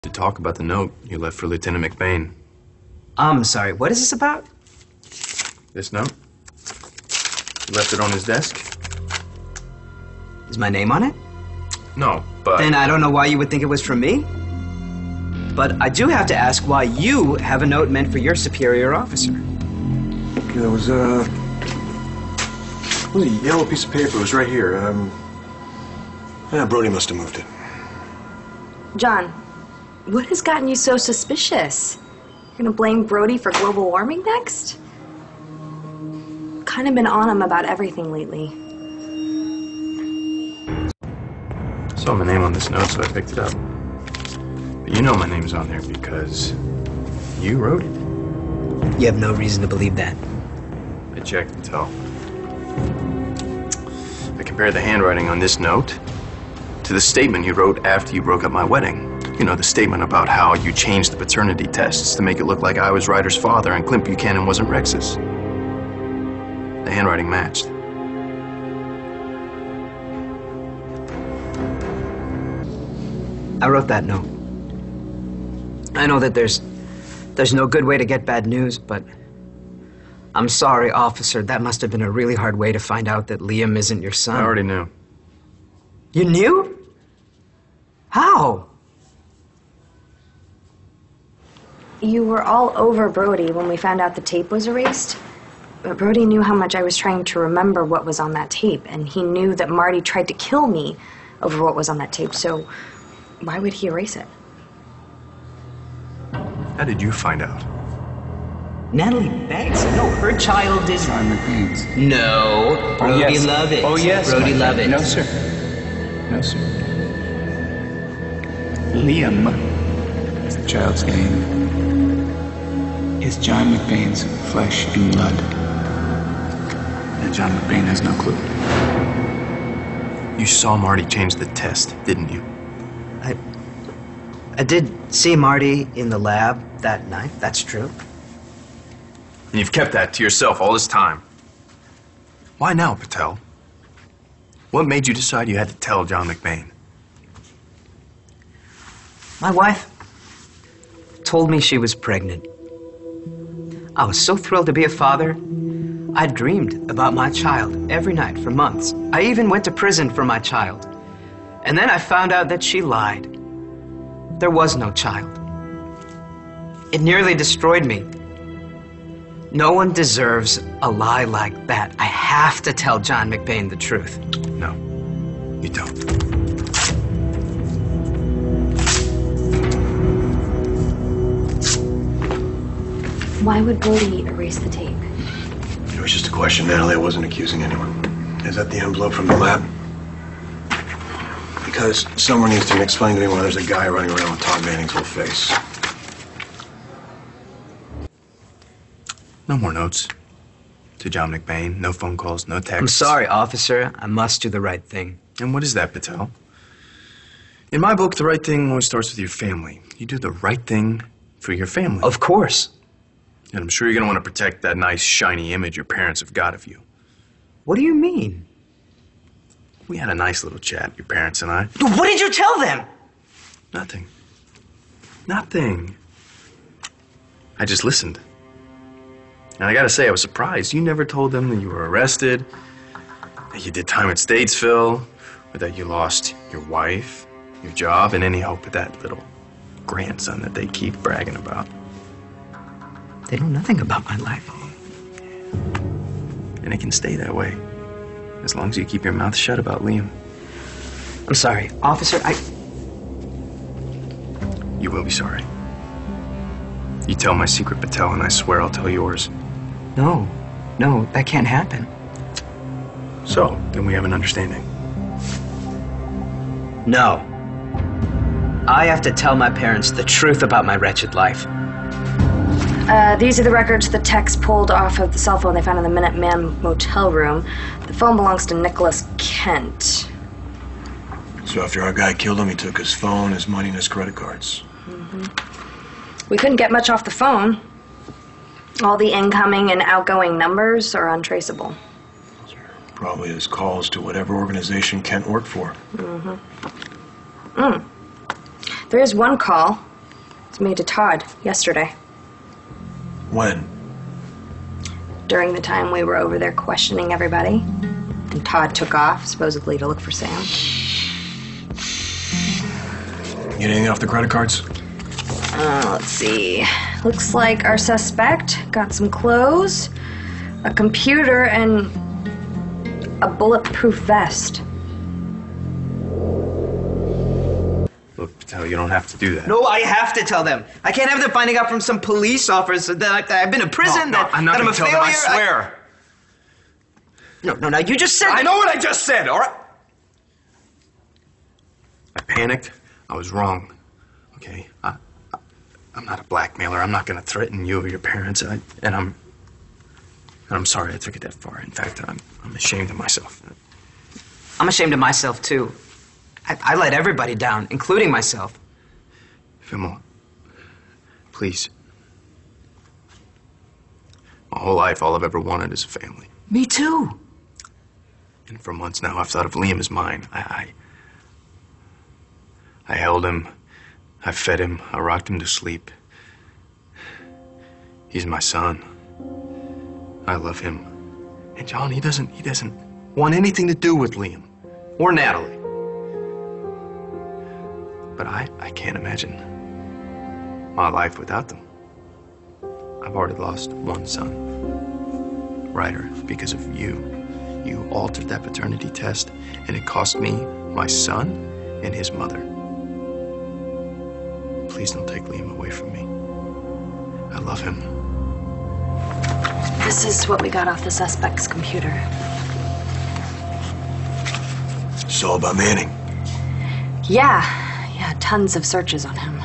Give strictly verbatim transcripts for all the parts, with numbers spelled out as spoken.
To talk about the note you left for Lieutenant McBain. I'm sorry, what is this about? This note? You left it on his desk? Is my name on it? No, but... Then I don't know why you would think it was from me. But I do have to ask why you have a note meant for your superior officer. There was a... It was a yellow piece of paper. It was right here. Um, yeah, Brody must have moved it. John, what has gotten you so suspicious? You're gonna blame Brody for global warming next? Kind of been on him about everything lately. Saw my name on this note, so I picked it up. But you know my name's on there because you wrote it. You have no reason to believe that. I checked and tell. I compared the handwriting on this note to the statement you wrote after you broke up my wedding. You know, the statement about how you changed the paternity tests to make it look like I was Ryder's father and Clint Buchanan wasn't Rex's. The handwriting matched. I wrote that note. I know that there's there's no good way to get bad news, but I'm sorry, officer. That must have been a really hard way to find out that Liam isn't your son. I already knew. You knew? How? You were all over Brody when we found out the tape was erased. But Brody knew how much I was trying to remember what was on that tape, and he knew that Marty tried to kill me over what was on that tape, so why would he erase it? How did you find out? Natalie Banks? No, her child is... John McBain's. No. Brody Oh, yes. love it. Oh, yes. Brody love it. No, sir. No, sir. Liam is the child's name. Is John McBain's flesh and blood. And John McBain has no clue. You saw Marty change the test, didn't you? I... I did see Marty in the lab that night. That's true. And you've kept that to yourself all this time. Why now, Patel? What made you decide you had to tell John McBain? My wife told me she was pregnant. I was so thrilled to be a father. I dreamed about my child every night for months. I even went to prison for my child. And then I found out that she lied. There was no child. It nearly destroyed me. No one deserves a lie like that. I have to tell John McBain the truth. No, you don't. Why would Brody erase the tape? It was just a question, Natalie. I wasn't accusing anyone. Is that the envelope from the lab? Because someone needs to explain to me why there's a guy running around with Todd Manning's whole face. No more notes to John McBain. No phone calls, no texts. I'm sorry, officer. I must do the right thing. And what is that, Patel? In my book, the right thing always starts with your family. You do the right thing for your family. Of course. And I'm sure you're going to want to protect that nice, shiny image your parents have got of you. What do you mean? We had a nice little chat, your parents and I. What did you tell them? Nothing. Nothing. I just listened. And I gotta say, I was surprised. You never told them that you were arrested, that you did time at Statesville, or that you lost your wife, your job, and any hope of that little grandson that they keep bragging about. They know nothing about my life. And it can stay that way, as long as you keep your mouth shut about Liam. I'm sorry, officer, I... You will be sorry. You tell my secret, Patel, and I swear I'll tell yours. No, no, that can't happen. So, then we have an understanding. No. I have to tell my parents the truth about my wretched life. Uh, these are the records the techs pulled off of the cell phone they found in the Minuteman motel room. The phone belongs to Nicholas Kent. So after our guy killed him, he took his phone, his money, and his credit cards. Mm-hmm. We couldn't get much off the phone. All the incoming and outgoing numbers are untraceable. Probably his calls to whatever organization Kent worked for. Mm-hmm. Mm. There is one call was made to Todd yesterday. When? During the time we were over there questioning everybody. And Todd took off, supposedly to look for Sam. Get anything off the credit cards? Uh, let's see. Looks like our suspect got some clothes, a computer, and a bulletproof vest. Look, Patel, you don't have to do that. No, I have to tell them. I can't have them finding out from some police officer that, I, that I've been in prison, no, no, that, I'm not that I'm gonna a tell failure. them, I swear. I... No, no, no, you just said I that... know what I just said, all right? I panicked. I was wrong. Okay? I, I, I'm not a blackmailer. I'm not going to threaten you or your parents. I, and I'm... And I'm sorry I took it that far. In fact, I'm, I'm ashamed of myself. I'm ashamed of myself, too. I, I let everybody down, including myself. Vimal, please. My whole life, all I've ever wanted is a family. Me too. And for months now, I've thought of Liam as mine. I, I, I held him. I fed him. I rocked him to sleep. He's my son. I love him. And John, he doesn't, he doesn't want anything to do with Liam or Natalie. But I, I can't imagine my life without them. I've already lost one son, Ryder, because of you. You altered that paternity test, and it cost me my son and his mother. Please don't take Liam away from me. I love him. This is what we got off the suspect's computer. It's all about Manning. Yeah, yeah, tons of searches on him.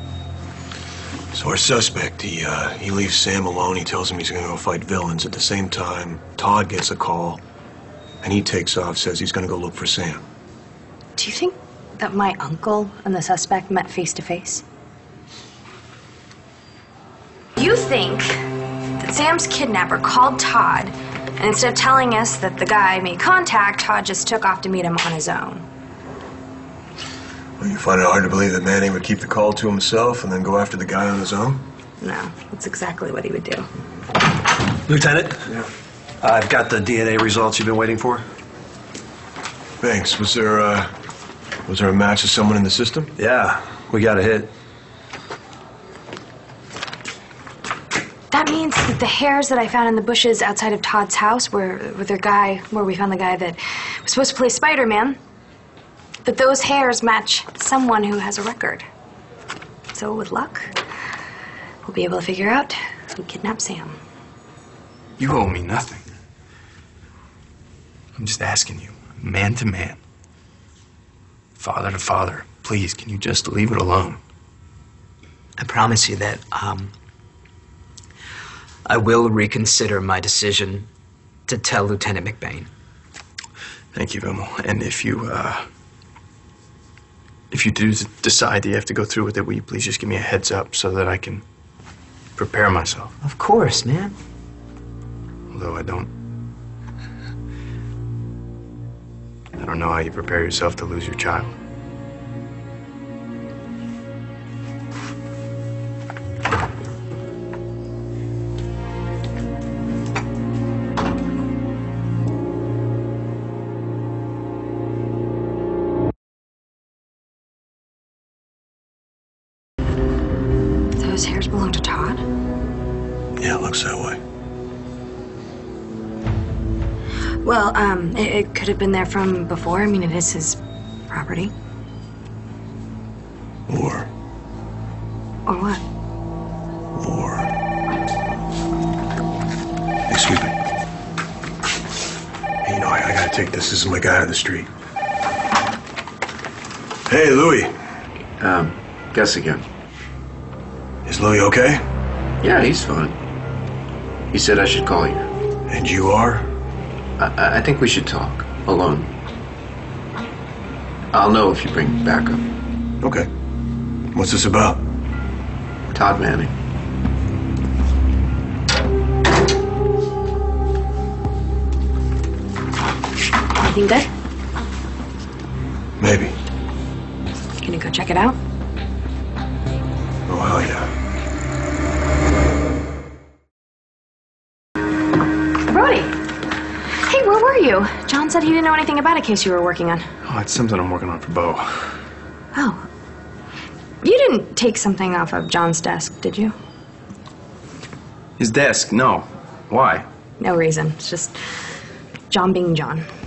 So our suspect, he, uh, he leaves Sam alone. He tells him he's gonna go fight villains. At the same time, Todd gets a call, and he takes off, says he's gonna go look for Sam. Do you think that my uncle and the suspect met face to face? You think that Sam's kidnapper called Todd, and instead of telling us that the guy made contact, Todd just took off to meet him on his own? Well, you find it hard to believe that Manning would keep the call to himself and then go after the guy on his own? No, that's exactly what he would do. Lieutenant? Yeah. I've got the D N A results you've been waiting for. Thanks. Was there, uh, was there a match of someone in the system? Yeah, we got a hit. That means that the hairs that I found in the bushes outside of Todd's house, where, where the guy, where we found the guy that was supposed to play Spider-Man, that those hairs match someone who has a record. So with luck, we'll be able to figure out who kidnapped Sam. You owe me nothing. I'm just asking you, man to man, father to father, please, can you just leave it alone? I promise you that, um... I will reconsider my decision to tell Lieutenant McBain. Thank you, Vimal. And if you, uh... if you do decide that you have to go through with it, will you please just give me a heads up so that I can prepare myself? Of course, man. Although I don't... I don't know how you prepare yourself to lose your child. Those hairs belong to Todd? Yeah, it looks that way. Well, um, it, it could have been there from before. I mean, it is his property. Or, Or what? or... Excuse me. Hey, you know, I, I gotta take this. This is my guy on the street. Hey, Louis. Um, guess again. Is Louis okay? Yeah, he's fine. He said I should call you. And you are? I, I think we should talk, alone. I'll know if you bring backup. Okay. What's this about? Todd Manning. Anything good? Maybe. Can you go check it out? Oh, Yeah. Brody! Hey, where were you? John said he didn't know anything about a case you were working on. Oh, it's something I'm working on for Bo. Oh. You didn't take something off of John's desk, did you? His desk? No. Why? No reason. It's just John being John.